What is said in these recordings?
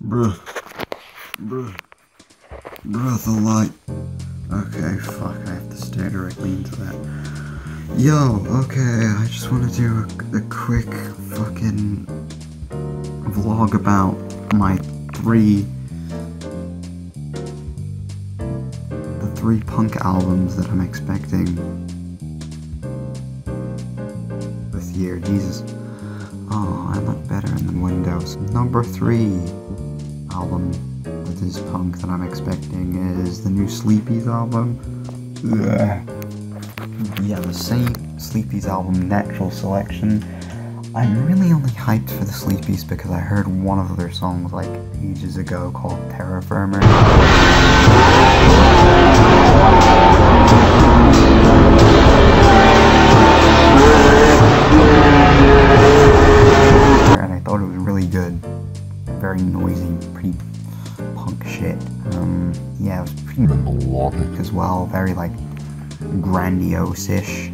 Bruh. Bruh, the light. Okay, fuck, I have to stare directly into that. Yo, okay, I just want to do a quick fucking vlog about my three punk albums that I'm expecting this year. Jesus. Oh, I look better in the windows. Number 3 album that is punk that I'm expecting is the new Sleepies album. Ugh. Yeah, the same Sleepies album, Natural Selection. I'm really only hyped for the Sleepies because I heard one of their songs like ages ago called Terra Firma. And I thought it was really good. Very noisy, pretty punk shit. Yeah, it was pretty melodic as well, very like grandiose-ish.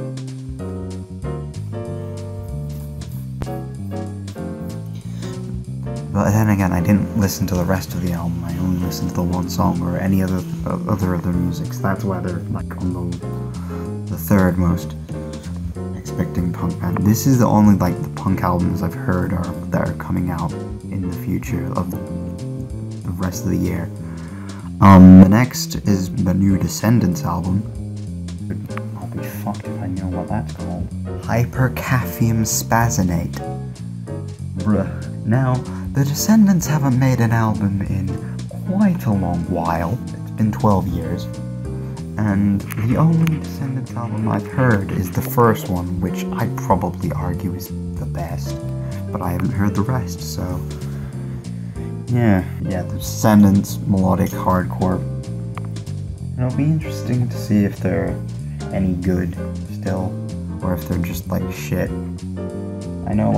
But then again, I didn't listen to the rest of the album. I only listened to the one song or any other of their music. So that's why they're like on the third most expecting punk band. This is the only like the punk albums I've heard that are coming out in the future of the rest of the year. The next is the new Descendents album. I'll be fucked if I know what that's called. Hypercaffium Spazzinate. Bruh. Now, the Descendents haven't made an album in quite a long while. It's been 12 years. And the only Descendents album I've heard is the first one, which I'd probably argue is the best. But I haven't heard the rest, so... Yeah, the Descendents, melodic hardcore. It'll be interesting to see if they're any good still, or if they're just like shit. I know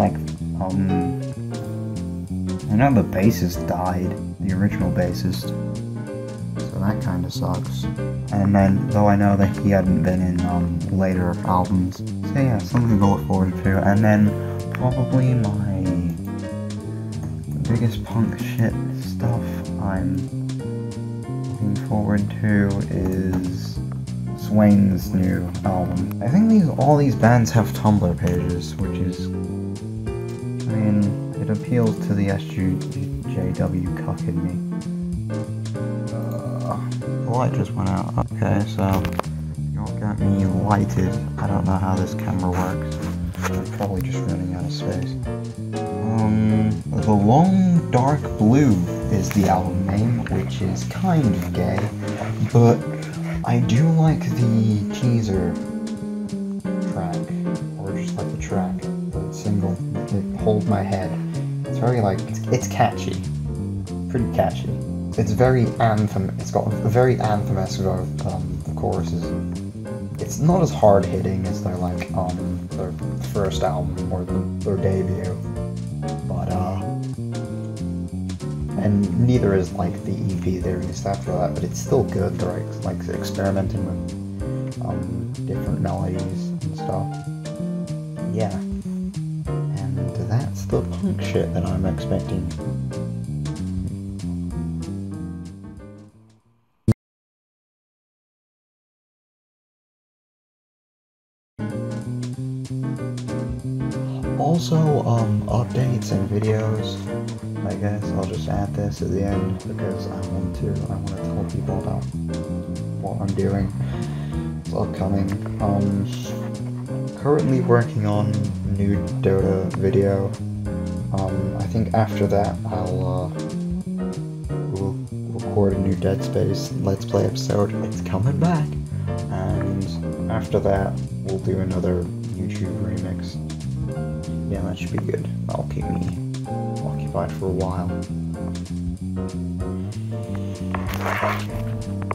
the bassist died, the original bassist, so that kinda sucks. And then, though I know that he hadn't been in later albums, so yeah, something to look forward to. And then, probably the biggest punk shit stuff I'm looking forward to is Swain's new album. I think all these bands have Tumblr pages, which is, I mean, it appeals to the SJW cuck in me. The light just went out. Okay, so y'all got me lighted. I don't know how this camera works. I'm probably just running out of space. The Long Dark Blue is the album name, which is kind of gay, but I do like the teaser track, or just like the track, the single, Hold My Head. It's very like, it's catchy, pretty catchy. It's very it's got a very anthem-esque the choruses. It's not as hard-hitting as their like, their first album, or their debut, but and neither is like the EP they released after that, but it's still good. They're like experimenting with different melodies and stuff. Yeah. And that's the punk shit that I'm expecting. Also, updates and videos. I guess I'll just add this at the end because I want to tell people about what I'm doing. It's upcoming. Currently working on new Dota video. I think after that we'll record a new Dead Space Let's Play episode. It's coming back. And after that we'll do another YouTube remix. Yeah, that should be good. That'll keep me occupied for a while.